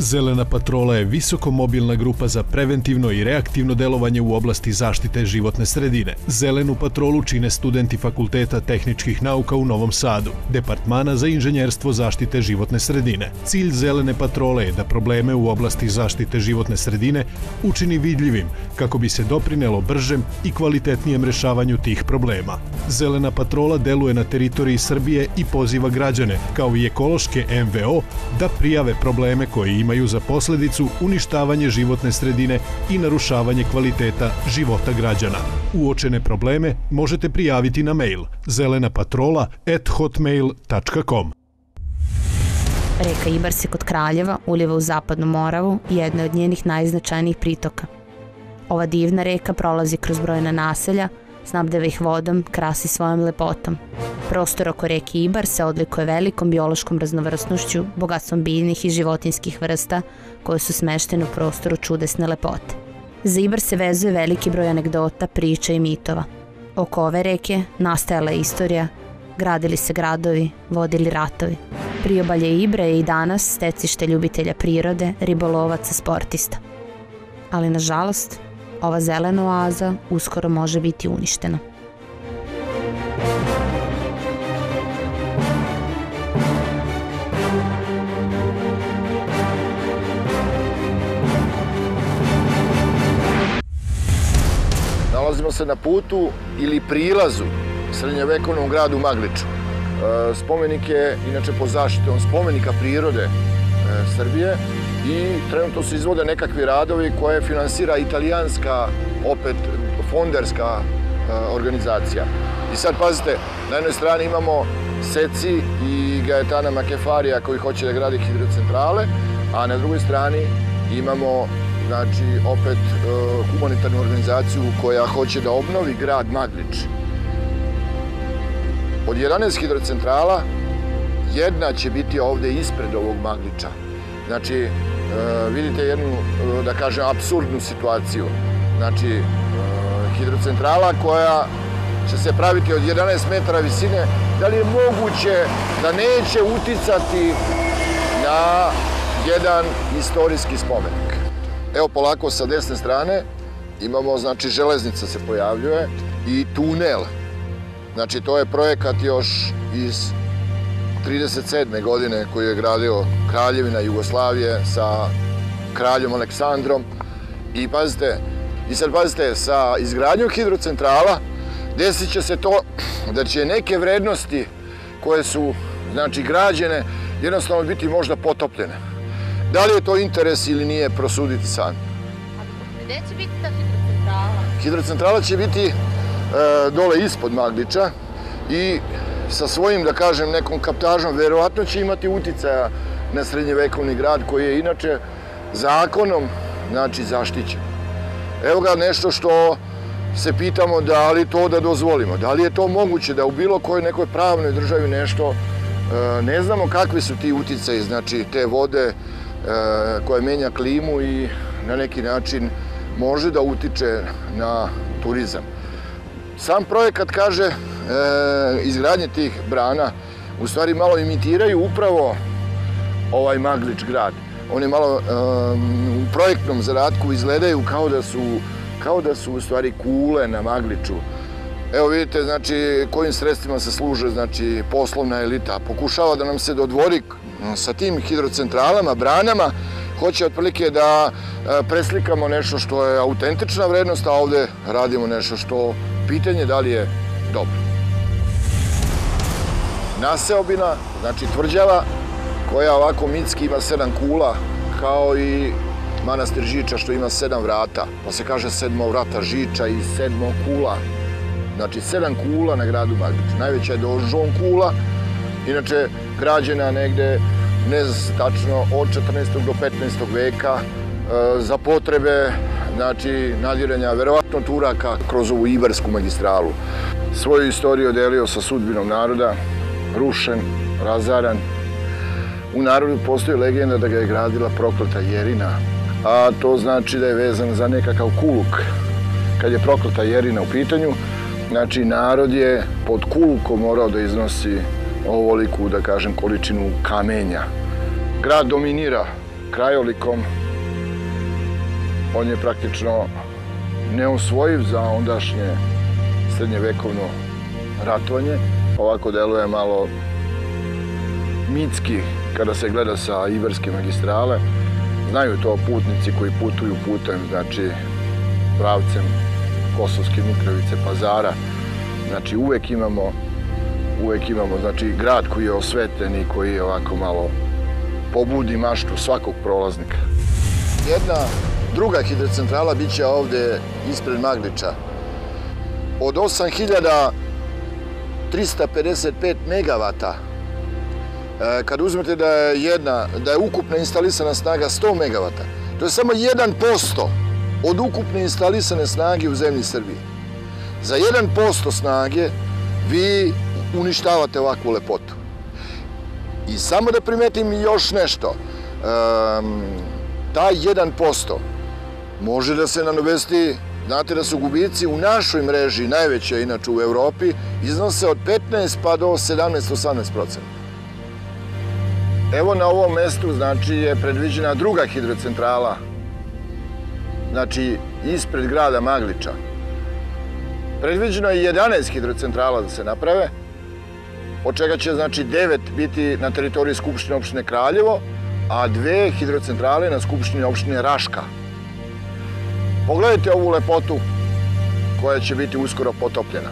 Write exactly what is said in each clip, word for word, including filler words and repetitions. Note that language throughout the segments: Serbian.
Zelena patrola je visokomobilna grupa za preventivno i reaktivno delovanje u oblasti zaštite životne sredine. Zelenu patrolu čine studenti Fakulteta tehničkih nauka u Novom Sadu, Departmana za inženjerstvo zaštite životne sredine. Cilj Zelene patrole je da probleme u oblasti zaštite životne sredine učini vidljivim kako bi se doprinelo bržem i kvalitetnijem rešavanju tih problema. Zelena patrola deluje na teritoriji Srbije i poziva građane, kao i ekološke em ve o, da prijave probleme koje imaju za posledicu uništavanje životne sredine i narušavanje kvaliteta života građana. Uočene probleme možete prijaviti na mail zelenapatrola at hotmail tačka com. Reka Ibar se kod Kraljeva uliva u Zapadnu Moravu i jedna je od njenih najznačajnijih pritoka. Ova divna reka prolazi kroz brojna naselja, snabdeva ih vodom, krasi svojom lepotom. Prostor oko reke Ibar se odlikuje velikom biološkom raznovrsnošću, bogatstvom biljnih i životinjskih vrsta koje su smeštene u prostoru čudesne lepote. Za Ibar se vezuje veliki broj anegdota, priča i mitova. Oko ove reke nastajala je istorija, gradili se gradovi, vodili ratovi. Priobalje Ibra je i danas stecište ljubitelja prirode, ribolovaca, sportista. Ali nažalost, ova zelena oaza uskoro može biti uništena. Nalazimo se na putu ili prilazu srednjovekovnom gradu Magliču. Spomenik je inače pod zaštitom spomenika prirode Srbije i trenutno se izvode nekakvi radovi koje finansira italijanska, opet fonderska organizacija. I sad pazite, na jednoj strani imamo Seci i Gaetana Makefarija koji hoće da gradi hidrocentrale, a na drugoj strani imamo znači opet humanitarnu organizaciju koja hoće da obnovi grad Maglič. Od jedanaest hidrocentrala jedna će biti ovde ispred ovog Magliča. Znači, vidite jednu, da kažem, apsurdnu situaciju. Znači, hidrocentrala koja će se praviti od jedanaest metara visine, da li je moguće da neće uticati na jedan istorijski spomenik? Evo polako sa desne strane imamo, znači, železnica se pojavljuje i tunel. Znači, to je projekat još iz trideset sedme godine koju je gradio Kraljevina Jugoslavije sa kraljom Aleksandrom. I pazite, i sad pazite, sa izgradnjom hidrocentrala desit će se to da će neke vrednosti koje su, znači, građene jednostavno biti možda potopljene. Da li je to interes ili nije, prosuditi sami. A gde će biti ta hidrocentrala? Hidrocentrala će biti dole ispod Magliča i sa svojim, da kažem, nekom kaptažom verovatno će imati uticaja na srednjevekovni grad koji je inače zakonom, znači, zaštićen. Evo ga nešto što se pitamo da li to da dozvolimo, da li je to moguće da u bilo kojoj nekoj pravnoj državi nešto, ne znamo kakvi su ti uticaji, znači te vode koje menja klimu i na neki način može da utiče na turizam. Sam projekat kaže izgradnje tih brana u stvari malo imitiraju upravo ovaj Maglič grad. Oni malo u projektnom zadatku izgledaju kao da su kao da su u stvari kule na Magliču. Evo vidite, znači, kojim sredstvima se služe, znači, poslovna elita. Pokušava da nam se dodvori sa tim hidrocentralama, branama, hoće otprilike da preslikamo nešto što je autentična vrednost, a ovde radimo nešto što pitanje da li je dobro. Naseobina, znači tvrđava, koja ovako mitski ima sedam kula, kao i manastir Žiča što ima sedam vrata, pa se kaže sedmo vrata Žiča i sedmo kula. Znači sedam kula na gradu Magliču. Najveća je Dožon kula, inače građena negde, ne zna se tačno, od četrnaestog do petnaestog veka za potrebe, znači, nadiranja verovatno Turaka kroz ovu Ibarsku magistralu. Svoju istoriju je delio sa sudbinom naroda, rušen, razaran. U narodu postoji legenda da ga je gradila prokleta Jerina, a to znači da je vezan za nekakav kuluk. Kad je prokleta Jerina u pitanju, znači narod je pod kulukom morao da iznosi ovoliku, da kažem, količinu kamenja. Grad dominira krajolikom. On je praktično neusvojiv za ondašnje srednjevekovno ratovanje. Ovako deluje malo mitski kada se gleda sa Ibarske magistrale. Znaju to putnici koji putuju putem, znači pravcem Kosovske Mitrovice, Pazara. Znači uvek imamo, uvek imamo znači, grad koji je osvetljen i koji je ovako malo pobudi maštu svakog prolaznika. Jedna druga hidrocentrala bit će ovde ispred Magliča. Od osam hiljada trista pedeset pet megavata, kad uzmete da je, jedna, da je ukupna instalisana snaga sto megavata, to je samo jedan posto od ukupne instalisane snage u zemlji Srbije. Za jedan posto snage vi uništavate ovakvu lepotu. I samo da primetim još nešto, taj jedan posto može da se nanovesti, znate da su gubici u našoj mreži, najveće inače u Evropi, iznose od petnaest pa do sedamnaest do osamnaest procenta. Evo na ovom mestu znači je predviđena druga hidrocentrala, znači ispred grada Magliča. Predviđeno je jedanaest hidrocentrala da se naprave, od čega će znači devet biti na teritoriji Skupštine opštine Kraljevo, a dve hidrocentrale na Skupštini opštine Raška. Pogledajte ovu lepotu koja će biti uskoro potopljena.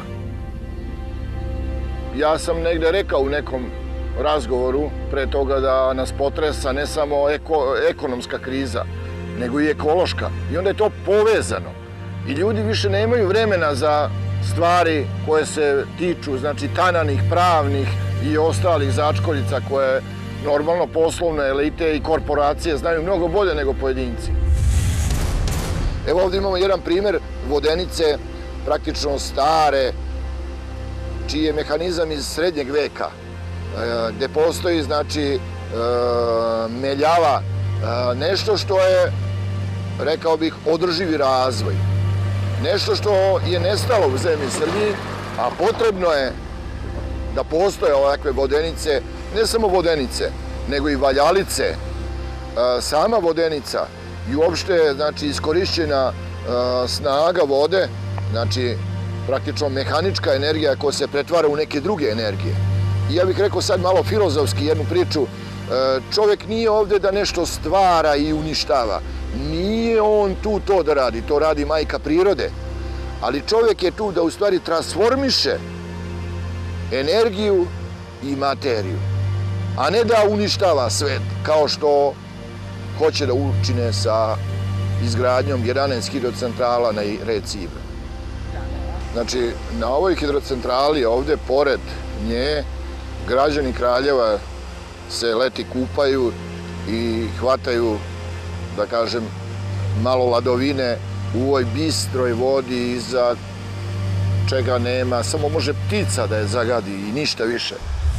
Ja sam negde rekao u nekom razgovoru pre toga da nas potresa ne samo eko, ekonomska kriza, nego i ekološka. I onda je to povezano. I ljudi više nemaju vremena za stvari koje se tiču, znači, tananih, pravnih i ostalih začkoljica koje normalno poslovne elite i korporacije znaju mnogo bolje nego pojedinci. Evo ovdje imamo jedan primer vodenice, praktično stare, čiji je mehanizam iz srednjeg veka, gde postoji, znači, meljava, nešto što je, rekao bih, održivi razvoj. Nešto što je nestalo u zemlji Srbiji, a potrebno je da postoje ovakve vodenice, ne samo vodenice, nego i valjalice. Sama vodenica i uopšte, znači, iskorišćena snaga vode, znači, praktično mehanička energija koja se pretvara u neke druge energije. I ja bih rekao sad malo filozofski jednu priču. Čovjek nije ovde da nešto stvara i uništava. Nije on tu to da radi, to radi majka prirode. Ali čovjek je tu da u stvari transformiše energiju i materiju, a ne da uništava svet, kao što hoće da učine sa izgradnjom jedanaest hidrocentrala na reci Ibra. Znači, na ovoj hidrocentrali ovde, pored nje, građani Kraljeva se leti kupaju i hvataju, da kažem, malo ladovine u ovoj bistroj vodi iza čega nema, samo može ptica da je zagadi i ništa više.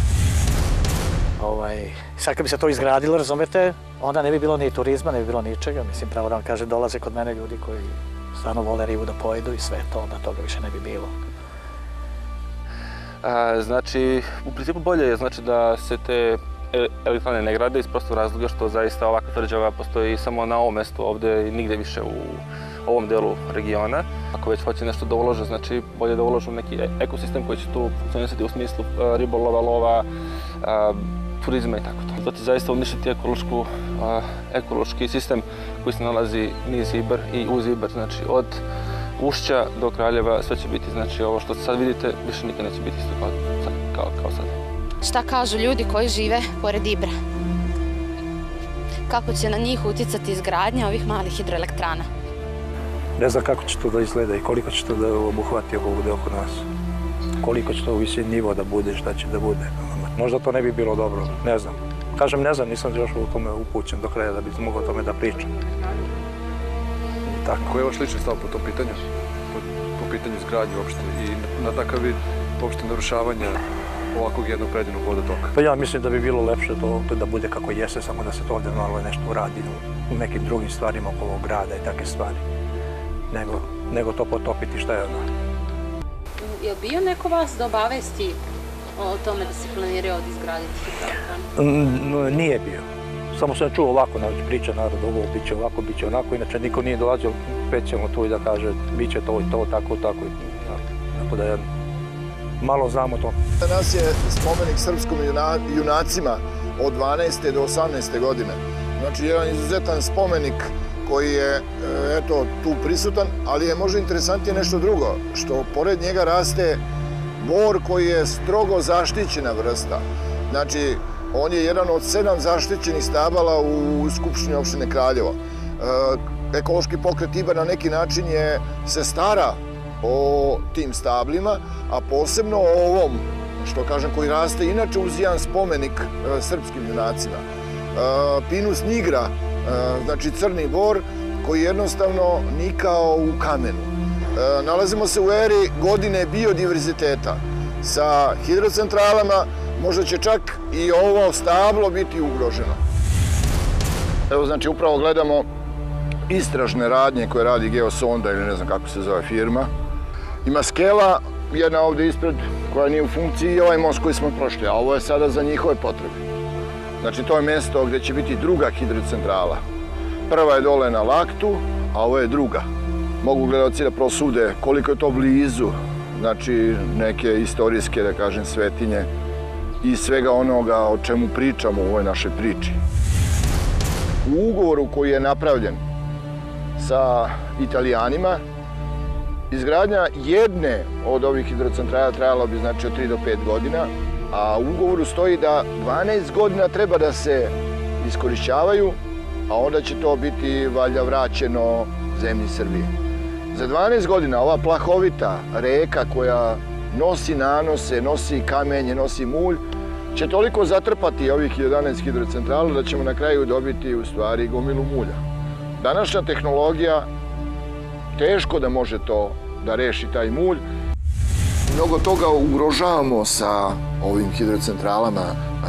Ovaj, sad kad bi se to izgradilo, razumete, onda ne bi bilo ni turizma, ne bi bilo ničega. Mislim, pravo da vam kažem, dolaze kod mene ljudi koji stvarno vole ribu da pojedu i sve to, onda toga više ne bi bilo. A, znači, u principu bolje je znači, da se te elektrane ne grade iz prostog razloga što zaista ovakva tvrđava postoji samo na ovom mestu ovde i nigde više u ovom delu regiona. Ako već hoće nešto da ulože, znači bolje da uložu neki ekosistem koji će tu funkcionisati u smislu ribolova, lova, a, turizma i tako to. Zato zaista uništiti ekološku, a, ekološki sistem koji se nalazi niz Ibar i uz Ibar, znači od Ušća do Kraljeva sve će biti, znači ovo što sad vidite više nikad neće biti isto kao, kao, kao sad. Šta kažu ljudi koji žive pored Ibra? Kako će na njih uticati izgradnja ovih malih hidroelektrana? Ne znam kako će to da izgleda i koliko će to da obuhvati ovdje oko nas. Koliko će to visiti nivo da bude, šta će da bude. Možda to ne bi bilo dobro, ne znam. Kažem ne znam, nisam još u tome upućen do kraja da bi mogao o tome da pričam. Tako. Koji je vaš lični stav po tom pitanju? Po, po pitanju izgradnje uopšte i na takav vid uopšte narušavanja ovakvog jednog predivnog vodotoka? Pa ja mislim da bi bilo lepše to da bude kako jeste, samo da se to ovdje malo nešto uradi u nekim drugim stvarima oko ovog grada i takve stvari. Nego, nego to potopiti šta je ono. Je li bio neko vas da obavesti o tome da se planiraju ovdje izgraditi hidroelektranu? Nije bio. samo sam čuo ovako, znači priča narod, ovo bit će ovako, bit će onako, inače niko nije dolazio specijalno tu i da kaže bit će to i to, tako, tako. Tako da malo znamo to. Danas je spomenik srpskom junacima od dvanaeste do osamnaeste godine. Znači jedan izuzetan spomenik koji je eto tu prisutan, ali je možda interesantnije nešto drugo, što pored njega raste bor koji je strogo zaštićena vrsta. Znači, on je jedan od sedam zaštićenih stabala u Skupštini opštine Kraljevo. Ekološki pokret Ibar na neki način je se stara o tim stablima, a posebno o ovom, što kažem, koji raste inače uz jedan spomenik srpskim junacima. Pinus nigra, znači crni bor, koji jednostavno nikao u kamenu. Nalazimo se u eri godine biodiverziteta. Sa hidrocentralama možda će čak i ovo stablo biti ugroženo. Evo, znači, upravo gledamo istražne radnje koje radi Geosonda ili ne znam kako se zove firma. Ima skela, jedna ovde ispred koja nije u funkciji i ovaj most koji smo prošli, a ovo je sada za njihove potrebe. Znači, to je mesto gde će biti druga hidrocentrala. Prva je dole na Laktu, a ovo je druga. Mogu gledalci da prosude koliko je to blizu, znači neke istorijske, da kažem, svetinje i svega onoga o čemu pričamo u ovoj našoj priči. U ugovoru koji je napravljen sa Italijanima, izgradnja jedne od ovih hidrocentrala trajala bi znači od tri do pet godina, a u ugovoru stoji da dvanaest godina treba da se iskorišćavaju, a onda će to biti valjda vraćeno zemlji Srbije. Za dvanaest godina ova plahovita reka koja nosi nanose, nosi kamenje, nosi mulj, će toliko zatrpati ovih jedanaest hidrocentrala da ćemo na kraju dobiti u stvari gomilu mulja. Današnja tehnologija teško da može to da reši taj mulj. Mnogo toga ugrožavamo sa ovim hidrocentralama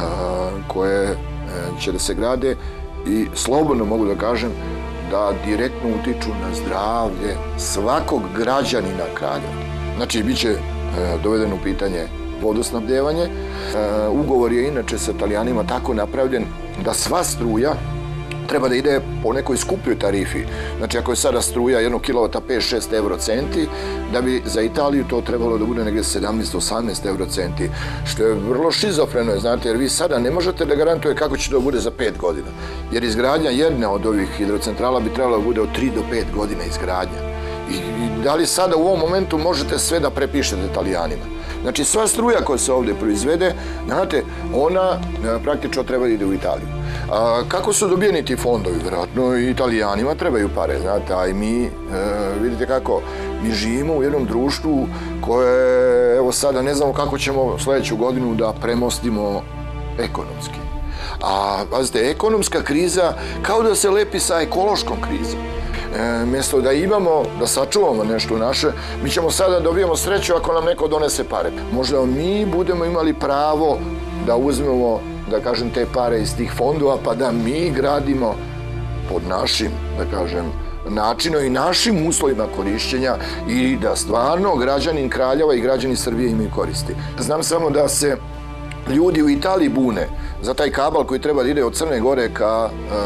koje će da se grade i slobodno mogu da kažem da direktno utiču na zdravlje svakog građanina Kraljeva. Znači, bit će dovedeno u pitanje vodosnabdevanje. Ugovor je inače sa Italijanima tako napravljen da sva struja treba da ide po nekoj skupljoj tarifi. Znači, ako je sada struja jednog kilovata pet do šest eurocenti, da bi za Italiju to trebalo da bude negde sedamnaest do osamnaest eurocenti, što je vrlo šizofreno, znate, jer vi sada ne možete da garantuje kako će to bude za pet godina. Jer izgradnja jedne od ovih hidrocentrala bi trebalo da bude od tri do pet godina izgradnja. I da li sada u ovom momentu možete sve da prepišete Italijanima? Znači, sva struja koja se ovde proizvede, znate, ona praktično treba da ide u Italiju. Kako su dobijeni ti fondovi? Vjerojatno i Italijanima trebaju pare, znate, a i mi, vidite kako, mi živimo u jednom društvu koje, evo sada, ne znamo kako ćemo sledeću godinu da premostimo ekonomski. A, pazite, ekonomska kriza kao da se lepi sa ekološkom krizom. Mjesto da imamo, da sačuvamo nešto naše, mi ćemo sada dobijemo sreću ako nam neko donese pare. Možda mi budemo imali pravo da uzmemo, da kažem, te pare iz tih fondova, pa da mi gradimo pod našim, da kažem, načinom i našim uslovima korišćenja i da stvarno građanin Kraljeva i građani Srbije imaju koristi. Znam samo da se ljudi u Italiji bune za taj kabal koji treba da ide od Crne Gore ka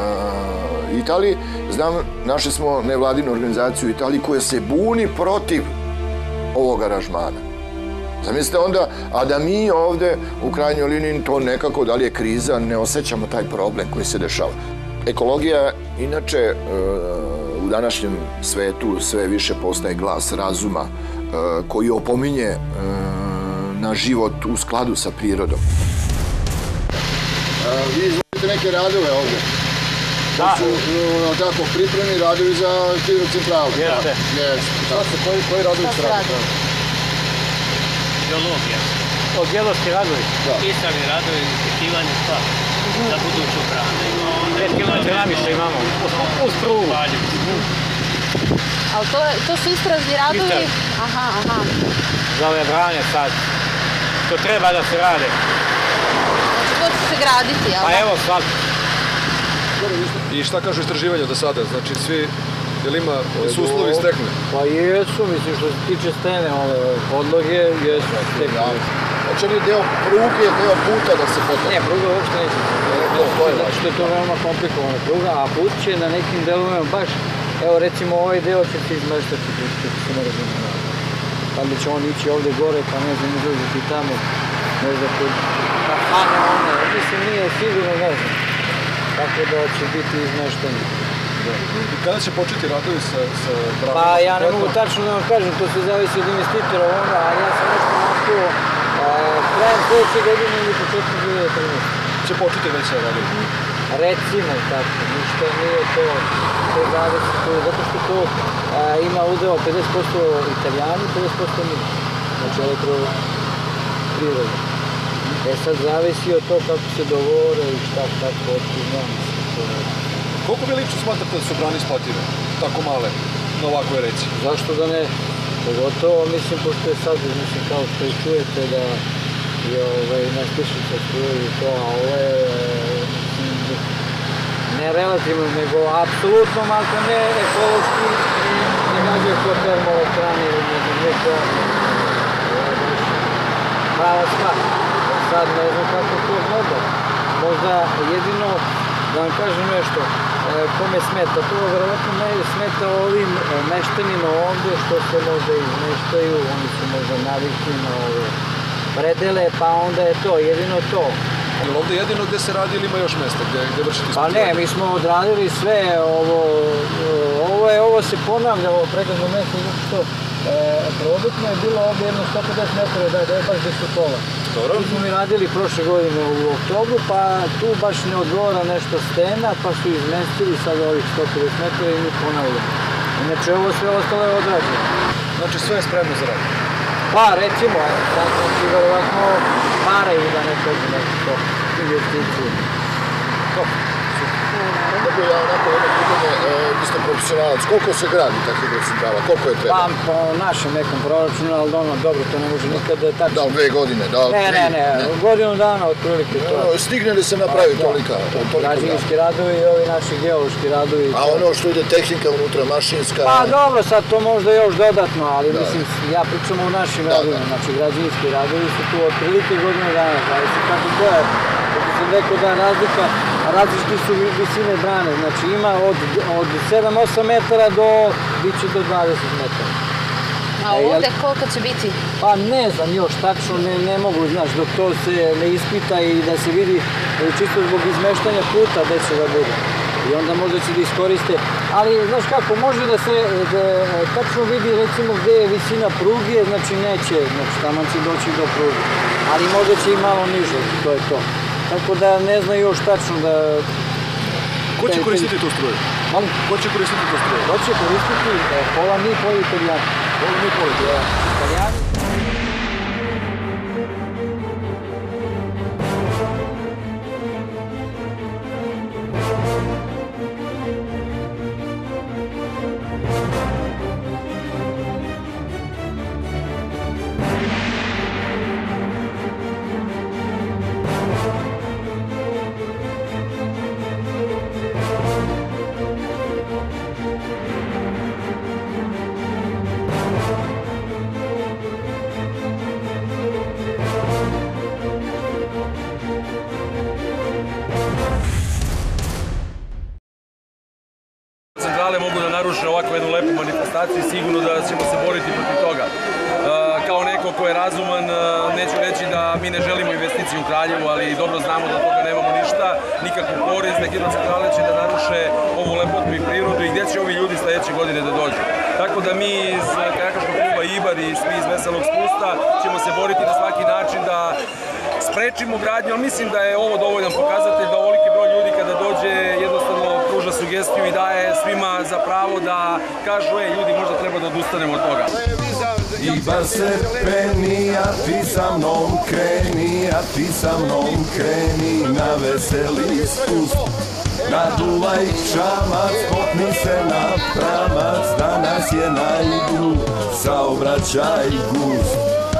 Italiji. Znam, našli smo nevladinu organizaciju u Italiji koja se buni protiv ovog aranžmana. Zamislite onda, a da mi ovde u krajnjoj liniji to nekako, da li je kriza, ne osjećamo taj problem koji se dešava. Ekologija, inače, u današnjem svetu sve više postaje glas razuma koji opominje na život u skladu sa prirodom. Vi izvodite neke radove ovde. Da. To su tako pripremni radovi za hidrocentralu. Jeste. Šta se, koji radovi se radi? Geologija. O, geološki radovi? Pisani radovi, ispitivanje sva za buduću hranu. pet kilometara namiša imamo, uz prugu. Ali to su istražni radovi? Aha, aha. Za ove brane sad, to treba da se rade. To će se graditi, jel? Pa evo sad. I šta kažu istraživanja do sada? Znači, svi, je li ima, su uslovi stekne? Pa jesu, mislim, što se tiče stene, ove podloge, jesu stekne. Znači oni deo pruge, deo puta da se potopi? Ne, pruga uopšte neće. Zato što je to veoma komplikovana pruga, a put će na nekim delovima baš, evo recimo ovaj deo će se izmeštati, kako se ne razumije. Pa da će on ići ovde gore, pa ne znam, izlaziti tamo, možda kod kafane one, mislim nije sigurno, ne znam. Tako da će biti izmešteni. I kada će početi radovi sa bravom? Pa ja ne mogu tačno da vam kažem, to se zavisi od investitora onda, ali ja sam nešto nastuo krajem sljedeće godine ili početkom dve hiljade trinaeste. Će početi već sa radovi? Recimo tako, ništa nije to, to zavisi tu, zato što to ima udeo pedeset posto Italijani, pedeset posto mi, znači elektroprivreda. E sad zavisi od to kako se dogovore i šta, kako otkuznam se. Koliko vi lično smatrate da su brane isplative, tako male, na ovakvoj reci? Zašto da ne? Pogotovo, mislim, pošto je sad, mislim, kao što i čujete da je nastišnica struje i to, a ovo je, ne relativno, nego apsolutno malo ne ekološki, ne gađaju ko termoelektrane ili ne znam, ne to, prava stvar. Sad ne znam kako to gleda. Možda jedino, da vam kažem nešto, kome smeta, to verovatno ne smeta ovim meštanima ovde što se možda izmeštaju, oni su možda navikli na ove predele, pa onda je to, jedino to. Je li ovde jedino gde se radi ili ima još mesta gde vršiti ispitivanje? Pa ne, mi smo odradili sve, ovo se ponavlja, ovo pregledno mesto, zato što probitno je bilo ovde jedno sto pedeset metara, da je baš deset kola. Tu smo mi radili prošle godine u oktobru, pa tu baš ne odgovara nešto stena, pa su izmestili sad ovih sto pedeset metara i mi ponavljamo. Inače, ovo sve ostalo je odrađeno. Znači, sve je spremno za rad? Pa, recimo, znači, verovatno paraju da ne kažem nešto, investiciju. To. Mogu ja onako jedno pitanje, vi ste profesionalac, koliko se gradi ta hidrocentrala, koliko je treba? Pa po našem nekom proračunu, ali ono, dobro, to ne može nikad da je tačno. Da, dve godine, da, tri? Ne, ne, ne, godinu dana otprilike to. Stigne li se napraviti tolika? Građevinski radovi i ovi naši geološki radovi. A ono što ide tehnika unutra, mašinska? Pa dobro, sad to možda još dodatno, ali mislim, ja pričam o našim radovima, znači građevinski radovi su tu otprilike godinu dana, zavisi kako to je. Kako sam rekao da razlika, različiti su visine brane, znači ima od sedam osam metara do, bit će do dvadeset metara. A ovde koliko će biti? Pa ne znam još, tačno ne mogu, znaš, dok to se ne ispita i da se vidi čisto zbog izmeštanja puta gde će da bude. I onda možda će da iskoriste, ali znaš kako, može da se tačno vidi recimo gde je visina pruge, znači neće, znači tamo će doći do pruge, ali možda će i malo niže, to je to. Tako da ne znaju još tačno da... Ko će koristiti tu struju? Molim? Ko će koristiti tu struju? Ko će koristiti? Pola mi, pola Italijani. Pola mi, pola Italijani. Centrale mogu da naruše ovakvu jednu lepu manifestaciju i sigurno da ćemo se boriti protiv toga. Kao neko ko je razuman, neću reći da mi ne želimo investiciju u Kraljevu, ali dobro znamo da toga nemamo ništa, nikakvu korist, da hidrocentrale će da naruše ovu lepotu i prirodu i gdje će ovi ljudi sledeće godine da dođu. Tako da mi iz kajakaškog kluba Ibar i svi iz Veselog spusta ćemo se boriti na svaki način da sprečimo gradnju, ali mislim da je ovo dovoljan pokazatelj da ovoliki broj ljudi kada dođe jednostavno pruža sugestiju i daje svima za pravo da kažu, ej ljudi, možda treba da odustanemo od toga. Ibar se peni, a ti sa mnom kreni, a ti sa mnom kreni na veseli spust. Naduvaj čamac, popni se na pravac, danas je na igru, saobraćaj gust.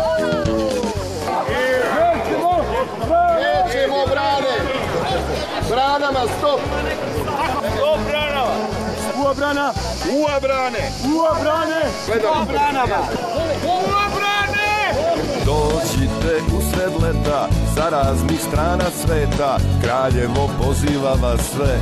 Nećemo brane! Branama stop! Stop branama! Uva brana! Uva brane! Uva brane! Uva branama! Uva brane! Dođite dođete usred leta sa raznih strana sveta, Kraljevo poziva vas sve.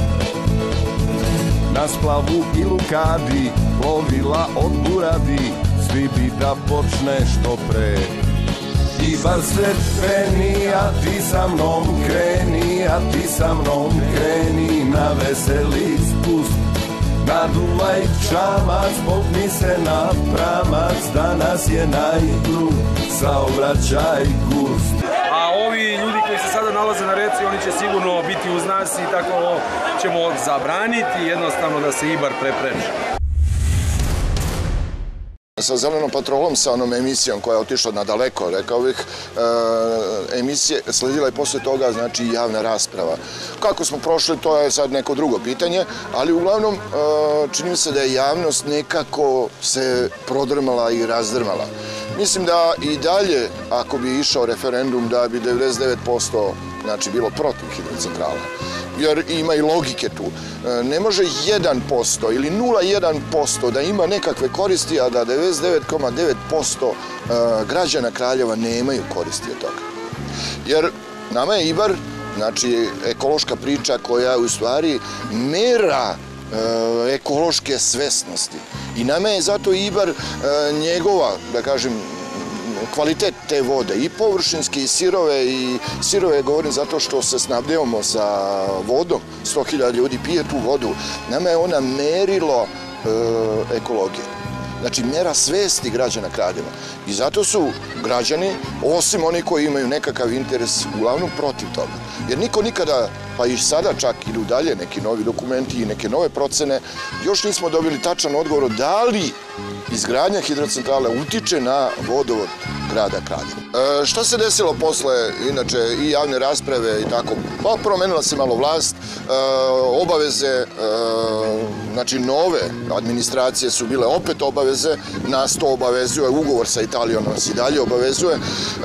Na splavu i lukadi, plovila od buradi, svi bi da počne što pre. Ibar se peni, a ti sa mnom kreni, a ti sa mnom kreni, na veseli spust. Naduvaj čamac, popni se na pramac, danas je na igru, saobraćaj gust. A ovi ljudi koji se sada nalaze na reci, oni će sigurno biti uz nas i tako ćemo zabraniti jednostavno da se Ibar prepreči. Sa Zelenom patrolom, sa onom emisijom koja je otišla nadaleko, rekao bih, emisije sledila je posle toga, znači, javna rasprava. Kako smo prošli, to je sad neko drugo pitanje, ali uglavnom čini mi se da je javnost nekako se prodrmala i razdrmala. Mislim da i dalje, ako bi išao referendum, da bi devedeset devet posto znači bilo protiv hidrocentrala. Jer ima i logike tu. Ne može jedan posto ili nula zarez jedan posto da ima nekakve koristi, a da devedeset devet zarez devet posto građana Kraljeva nemaju koristi od toga. Jer nama je Ibar, znači, ekološka priča koja je u stvari mera ekološke svesnosti. I nama je zato Ibar njegova, da kažem, kvalitet te vode, i površinske, i sirove, i sirove govorim zato što se snabdevamo sa vodom, sto hiljada ljudi pije tu vodu, nama je ona merilo ekologije. Znači, mera svesti građana Kraljeva. I zato su građani, osim oni koji imaju nekakav interes, uglavnom protiv toga. Jer niko nikada, pa i sada čak idu dalje neki novi dokumenti i neke nove procene, još nismo dobili tačan odgovor da li izgradnja hidrocentrale utiče na vodovod grada Kraljeva. Šta se desilo posle, inače, i javne rasprave i tako? Pa, promenila se malo vlast, obaveze, znači, nove administracije su bile opet obaveze, nas to obavezuje, ugovor sa Italijom nas i dalje obavezuje.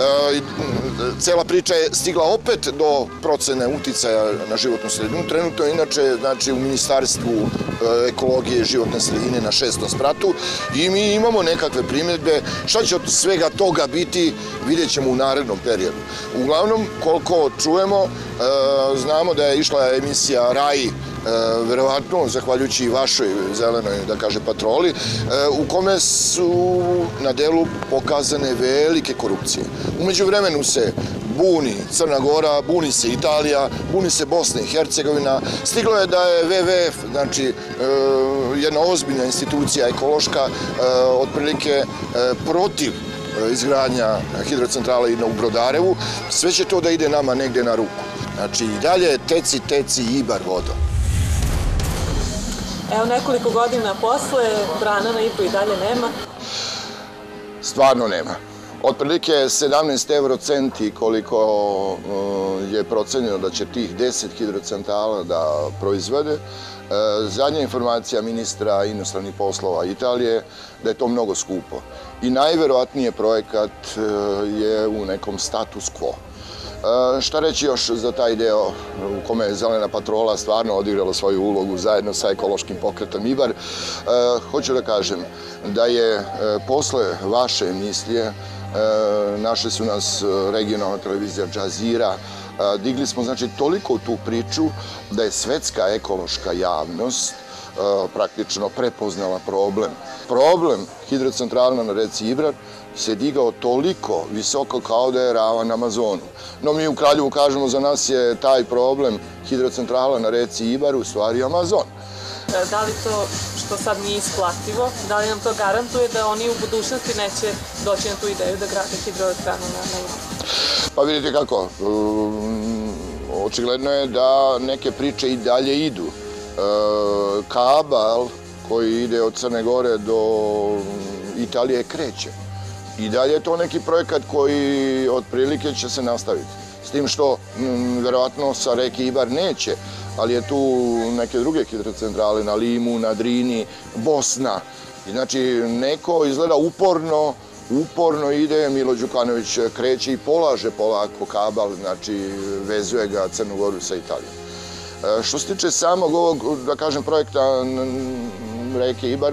Cela priča je stigla opet do procene uticaja na životnu sredinu. Trenutno je, inače, znači, u Ministarstvu ekologije i životne sredine na šestom spratu i mi imamo nekakve primjedbe. Šta će od svega toga biti, vidjet ćemo u narednom periodu. Uglavnom, koliko čujemo, znamo da je išla emisija Raji, verovatno, zahvaljujući i vašoj Zelenoj, da kaže, patroli, u kome su na delu pokazane velike korupcije. Umeđu vremenu se buni Crna Gora, buni se Italija, buni se Bosna i Hercegovina. Stiglo je da je ve ve ef, znači jedna ozbiljna institucija ekološka, otprilike protiv izgradnja hidrocentrale u Brodarevu. Sve će to da ide nama negde na ruku. Znači, i dalje teci, teci Ibar vodom. Evo, nekoliko godina posle, brana na Ibru i dalje nema? Stvarno nema. Otprilike sedamnaest eurocenti koliko je procenjeno da će tih deset hidrocentrala da proizvede. Zadnja informacija ministra inostranih poslova Italije da je to mnogo skupo. I najverovatnije projekat je u nekom status quo. Šta reći još za taj deo u kome je Zelena patrola stvarno odigrala svoju ulogu zajedno sa ekološkim pokretom Ibar? Hoću da kažem da je posle vaše emisije, našli su nas regionalna televizija Al Jazeera, digli smo, znači, toliko tu priču da je svetska ekološka javnost praktično prepoznala problem. Problem hidrocentrala na reci Ibrar se digao toliko visoko kao da je ravan Amazonu. No mi u Kraljevu kažemo za nas je taj problem hidrocentrala na reci Ibar u stvari Amazon. Da li to što sad nije isplativo, da li nam to garantuje da oni u budućnosti neće doći na tu ideju da grade hidroelektranu na Ibru? Pa vidite kako, očigledno je da neke priče i dalje idu. Kabel koji ide od Crne Gore do Italije kreće. I dalje je to neki projekat koji otprilike će se nastaviti. S tim što, verovatno, sa reke Ibar neće, ali je tu neke druge hidrocentrale na Limu, na Drini, Bosna. I znači, neko izgleda uporno, uporno ide, Milo Đukanović kreće i polaže polako kabel, znači vezuje ga Crnu Goru sa Italijom. Što se tiče samog ovog, da kažem, projekta reke Ibar,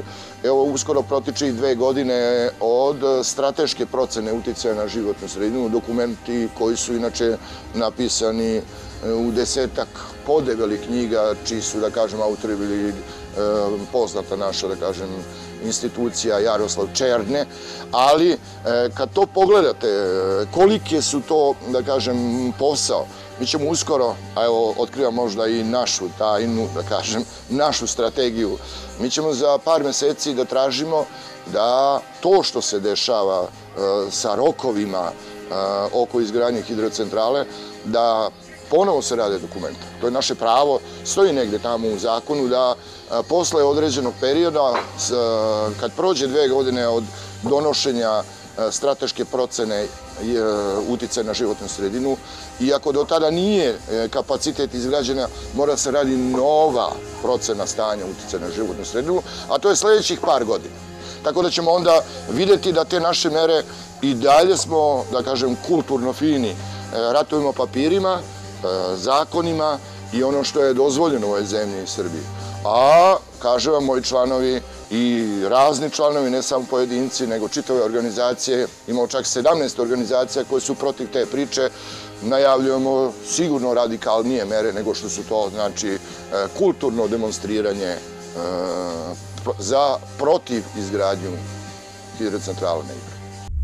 Evo, uskoro protiče i dve godine od strateške procene uticaja na životnu sredinu, dokumenti koji su inače napisani u desetak podebelih knjiga, čiji su, da kažem, autori bili poznata naša, da kažem, institucija Jaroslav Černe, ali kad to pogledate, kolike su to, da kažem, posao, mi ćemo uskoro, a evo, otkrivam možda i našu tajnu, da kažem, našu strategiju, mi ćemo za par meseci da tražimo da to što se dešava sa rokovima oko izgradnje hidrocentrale, da ponovo se rade dokumenta. To je naše pravo, stoji negde tamo u zakonu da posle određenog perioda, kad prođe dve godine od donošenja strateške procene uticaja na životnu sredinu, i ako do tada nije kapacitet izgrađena, mora se radi nova procena stanja uticaja na životnu sredinu, a to je sledećih par godina. Tako da ćemo onda videti da te naše mere i dalje smo, da kažem, kulturno fini, ratujemo papirima, zakonima i ono što je dozvoljeno u ovoj zemlji i Srbiji. A, kažem vam, moji članovi i razni članovi, ne samo pojedinci, nego čitave organizacije, imamo čak sedamnaest organizacija koje su protiv te priče, najavljujemo sigurno radikalnije mere nego što su to, znači, kulturno demonstriranje za protiv izgradnju hidrocentrale na Ibru.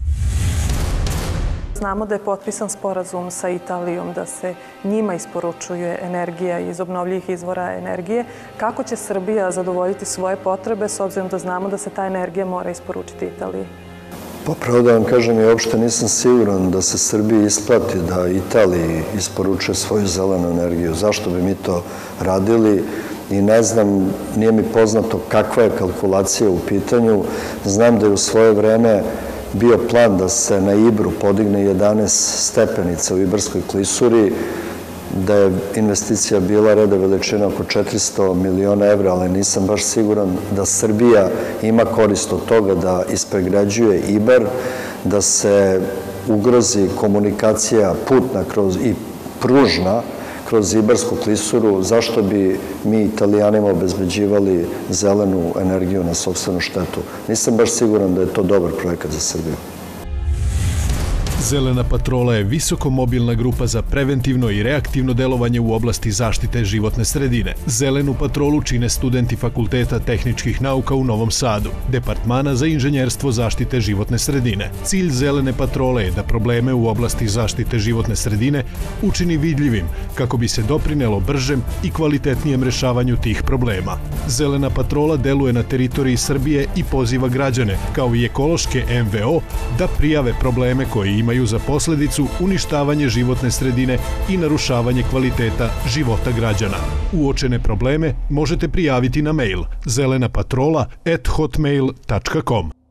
Znamo da je potpisan sporazum sa Italijom da se njima isporučuje energija iz obnovljivih izvora energije. Kako će Srbija zadovoljiti svoje potrebe s obzirom da znamo da se ta energija mora isporučiti Italiji? Pa pravo da vam kažem, ja uopšte nisam siguran da se Srbiji isplati da Italiji isporučuje svoju zelenu energiju. Zašto bi mi to radili? I ne znam, nije mi poznato kakva je kalkulacija u pitanju. Znam da je u svoje vreme bio plan da se na Ibru podigne jedanaest stepenica u Ibarskoj klisuri, da je investicija bila reda veličina oko četiristo miliona evra, ali nisam baš siguran da Srbija ima korist od toga da ispregrađuje Ibar, da se ugrozi komunikacija putna i pružna kroz Ibarsku klisuru. Zašto bi mi Italijanima obezbeđivali zelenu energiju na sopstvenu štetu? Nisam baš siguran da je to dobar projekat za Srbiju. Zelena patrola je visokomobilna grupa za preventivno i reaktivno delovanje u oblasti zaštite životne sredine. Zelenu patrolu čine studenti Fakulteta tehničkih nauka u Novom Sadu, Departmana za inženjerstvo zaštite životne sredine. Cilj Zelene patrole je da probleme u oblasti zaštite životne sredine učini vidljivim kako bi se doprinelo bržem i kvalitetnijem rešavanju tih problema. Zelena patrola deluje na teritoriji Srbije i poziva građane, kao i ekološke em ve o, da prijave probleme koje imaju za posledicu uništavanje životne sredine i narušavanje kvaliteta života građana. Uočene probleme možete prijaviti na mail zelena patrola at hotmail tačka com.